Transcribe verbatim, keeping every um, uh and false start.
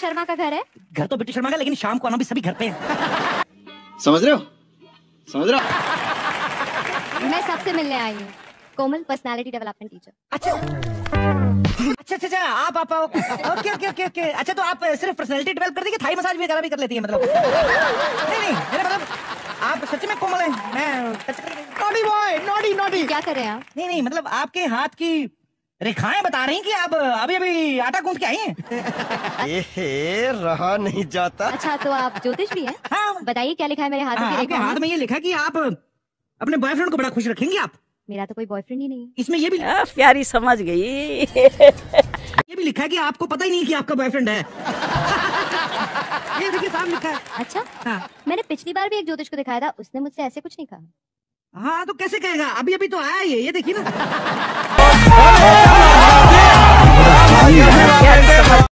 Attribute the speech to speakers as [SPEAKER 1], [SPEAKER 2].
[SPEAKER 1] शर्मा का घर है?
[SPEAKER 2] घर तो बिट्टू शर्मा का, लेकिन शाम को आना भी सभी घर पे है।
[SPEAKER 3] समझ रहे हो? समझ रहे हो?
[SPEAKER 1] मैं सबसे मिलने आई हूँ, कोमल, पर्सनालिटी डेवलपमेंट टीचर।
[SPEAKER 2] अच्छा अच्छा अच्छा अच्छा आप आप ओके ओके ओके ओके अच्छा, तो आप सिर्फ पर्सनालिटी डेवलप कर देंगे, थाई मसाज वगैरह भी कर लेती है मतलब? नहीं नहीं मेरा मतलब आप सच में कोमल है। मैं नॉटी बॉय, नॉटी नॉटी।
[SPEAKER 1] क्या कर रहे हैं आप?
[SPEAKER 2] नहीं नहीं मतलब आपके हाथ की रेखाएं बता रही कि आप अभी अभी आटा गूंथ के आई हैं।
[SPEAKER 4] एहे, रहा नहीं जाता।
[SPEAKER 1] अच्छा, तो आप ज्योतिष भी हैं?
[SPEAKER 2] हाँ
[SPEAKER 1] बताइए क्या लिखा है मेरे हाथ
[SPEAKER 2] हाँ,
[SPEAKER 1] की
[SPEAKER 2] आपके हाथ में ये लिखा कि आप अपने बॉयफ्रेंड को बड़ा खुश रखेंगे आप।
[SPEAKER 1] मेरा तो कोई बॉयफ्रेंड ही नहीं है।
[SPEAKER 2] इसमें ये भी
[SPEAKER 5] आ, प्यारी समझ गई।
[SPEAKER 2] ये भी लिखा है कि आपको पता ही नहीं कि आपका बॉयफ्रेंड है। ये देखिए साहब लिखा है।
[SPEAKER 1] अच्छा
[SPEAKER 2] हाँ
[SPEAKER 1] मैंने पिछली बार भी एक ज्योतिष को दिखाया था, उसने मुझसे ऐसे कुछ नहीं कहा।
[SPEAKER 2] हाँ तो कैसे कहेगा, अभी अभी तो आया ये ये देखिए ना।